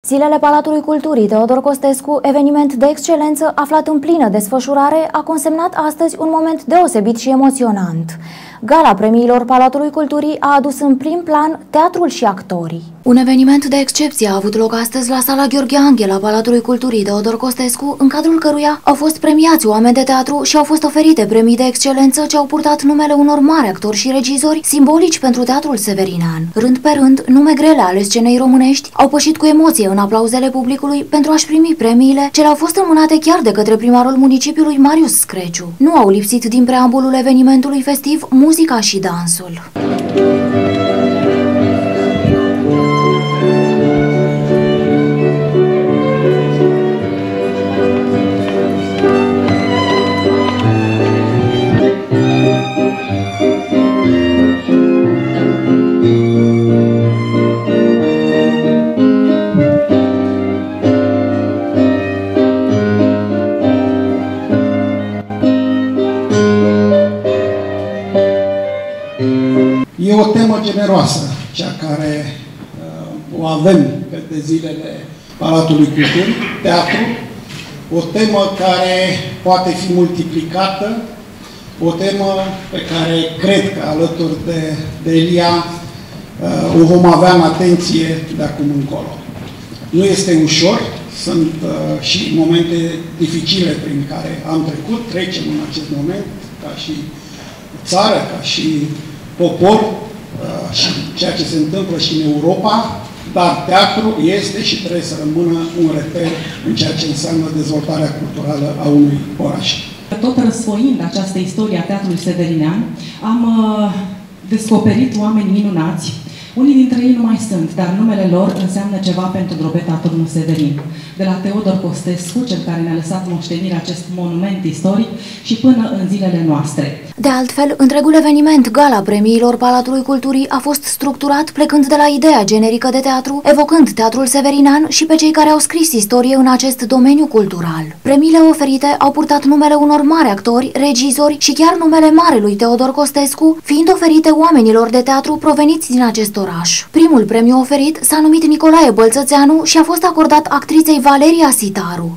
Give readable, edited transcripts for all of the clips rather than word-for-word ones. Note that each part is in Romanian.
Zilele Palatului Culturii Teodor Costescu, eveniment de excelență aflat în plină desfășurare, a consemnat astăzi un moment deosebit și emoționant. Gala premiilor Palatului Culturii a adus în prim plan teatrul și actorii. Un eveniment de excepție a avut loc astăzi la sala Gheorghe Anghel a Palatului Culturii Teodor Costescu, în cadrul căruia au fost premiați oameni de teatru și au fost oferite premii de excelență ce au purtat numele unor mari actori și regizori simbolici pentru teatrul severinean. Rând pe rând, nume grele ale scenei românești au pășit cu emoție în aplauzele publicului pentru a-și primi premiile ce le-au fost înmânate chiar de către primarul municipiului Marius Screciu. Nu au lipsit din preambulul evenimentului festiv muzica și dansul. E o temă generoasă, cea care o avem pe zilele Palatului Culturii, teatru, o temă care poate fi multiplicată, o temă pe care cred că alături de Elia o vom avea în atenție de acum încolo. Nu este ușor, sunt și momente dificile prin care am trecut, trecem în acest moment, ca și țară, ca și popor, și ceea ce se întâmplă și în Europa, dar teatru este și trebuie să rămână un reper în ceea ce înseamnă dezvoltarea culturală a unui oraș. Tot răsfoind această istorie a teatrului severinean, am descoperit oameni minunați. Unii dintre ei nu mai sunt, dar numele lor înseamnă ceva pentru drobeta turnul Severin. De la Teodor Costescu, cel care ne-a lăsat moștenire acest monument istoric, și până în zilele noastre. De altfel, întregul eveniment, Gala Premiilor Palatului Culturii, a fost structurat plecând de la ideea generică de teatru, evocând teatrul severinean și pe cei care au scris istorie în acest domeniu cultural. Premiile oferite au purtat numele unor mari actori, regizori și chiar numele marelui Teodor Costescu, fiind oferite oamenilor de teatru proveniți din acest oraș. Primul premiu oferit s-a numit Nicolae Bălțățeanu și a fost acordat actriței Valeria Sitaru.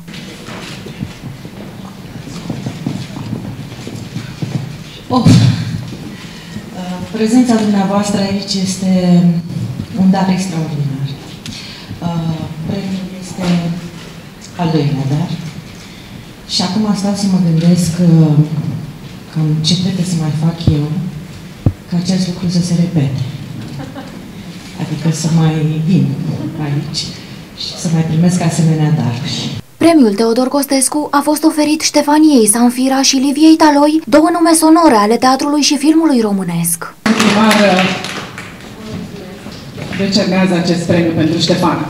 Prezența dumneavoastră aici este un dar extraordinar. Premiul este al doilea dar. Și acum stau să mă gândesc cam ce trebuie să mai fac eu ca acest lucru să se repete. Adică să mai vin aici și să mai primesc asemenea daruri. Premiul Teodor Costescu a fost oferit Ștefaniei Sanfira și Liviei Taloi, două nume sonore ale teatrului și filmului românesc. Primar decernează acest premiu pentru Ștefana.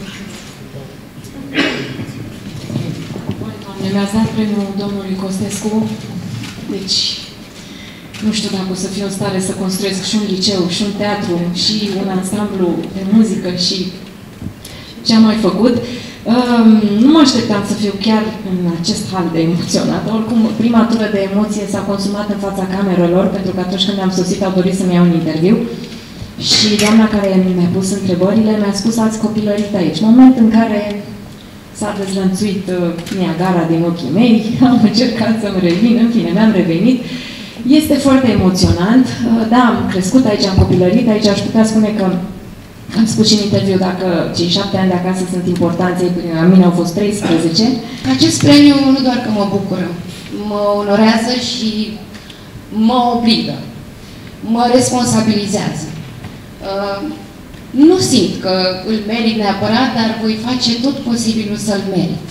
Mi-ați dat premiul domnului Costescu, deci nu știu dacă o să fiu în stare să construiesc și un liceu, și un teatru, și un ansamblu de muzică și ce am mai făcut. Nu mă așteptam să fiu chiar în acest hal de emoționat. Oricum, prima tură de emoție s-a consumat în fața camerelor, pentru că atunci când am sosit au dorit să-mi iau un interviu. Și doamna care mi-a pus întrebările mi-a spus: ați copilărit aici. Moment în care s-a dezlănțuit Niagara din ochii mei, am încercat să-mi revin, în fine, mi-am revenit. Este foarte emoționant. Da, am crescut aici, am copilărit aici, aș putea spune că am spus și în interviu dacă cei 7 ani de acasă sunt importanți, la mine au fost 13. Acest premiu nu doar că mă bucură, mă onorează și mă obligă, mă responsabilizează. Nu simt că îl merit neapărat, dar voi face tot posibilul să-l merit.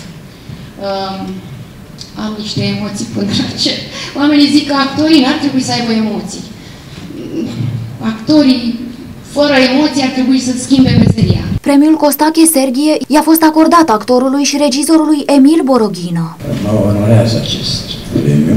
Am niște emoții până la cer. Oamenii zic că actorii n-ar trebui să aibă emoții. Actorii fără emoții ar trebui să schimbe meseria. Premiul Costache Serghie i-a fost acordat actorului și regizorului Emil Boroghină. Mă onorează acest premiu.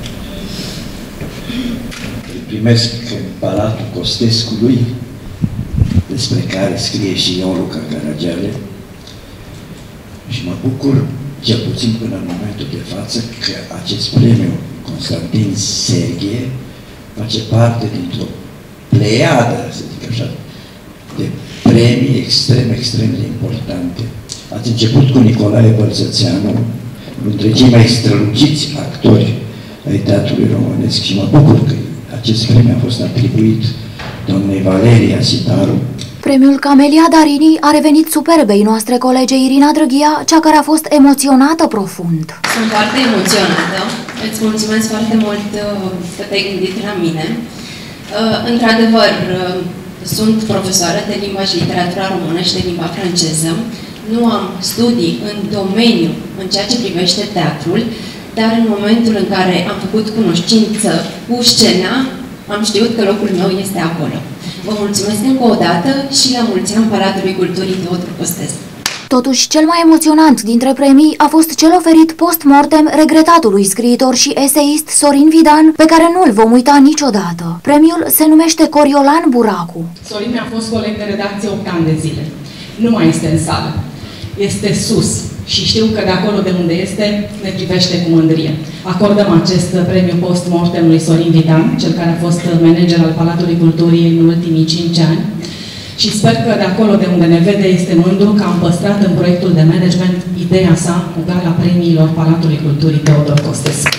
Îl primesc în Palatul Costescului, despre care scrie și Ion Luca Caragiale, și mă bucur, cel puțin până în momentul de față, că acest premiu Constantin Serghie face parte dintr-o pleiadă, să zic așa, de premii extrem de importante Ați început cu Nicolae Bălțățeanu, unul dintre cei mai străluciți actori ai teatrului românesc și mă bucur că acest premiu a fost atribuit doamnei Valeria Sitaru. Premiul Camelia Darini a revenit superbei noastre colege Irina Drăghia, cea care a fost emoționată profund. Sunt foarte emoționată. Îți mulțumesc foarte mult că te-ai gândit la mine. Într-adevăr, sunt profesoară de limba și literatura română și de limba franceză. Nu am studii în domeniu în ceea ce privește teatrul, dar în momentul în care am făcut cunoștință cu scena, am știut că locul meu este acolo. Vă mulțumesc încă o dată și la mulți ani Palatului Culturii Teodor Costescu. Totuși, cel mai emoționant dintre premii a fost cel oferit post-mortem regretatului scriitor și eseist Sorin Vidan, pe care nu-l vom uita niciodată. Premiul se numește Coriolan Buracu. Sorin mi-a fost coleg de redacție 8 ani de zile. Nu mai este în sală. Este sus și știu că de acolo de unde este ne privește cu mândrie. Acordăm acest premiu post-mortem lui Sorin Vidan, cel care a fost manager al Palatului Culturii în ultimii 5 ani. Și sper că de acolo de unde ne vede este mândru că am păstrat în proiectul de management ideea sa cu gala premiilor Palatului Culturii Teodor Costescu.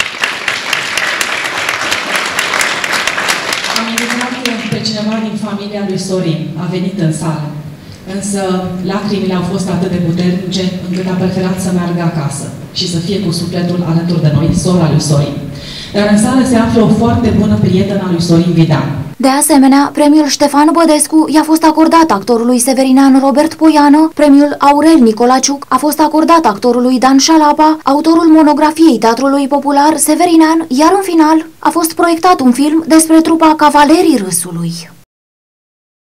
Am invitat pe cineva din familia lui Sorin, a venit în sală, însă lacrimile au fost atât de puternice încât a preferat să meargă acasă și să fie cu sufletul alături de noi, sora lui Sorin. Dar în sală se află o foarte bună prietenă a lui Sorin Vidan. De asemenea, premiul Ștefan Bădescu i-a fost acordat actorului severinean Robert Poiană, premiul Aurel Nicolaciuc a fost acordat actorului Dan Șalapa, autorul monografiei teatrului popular severinean, iar în final a fost proiectat un film despre trupa Cavalerii Râsului.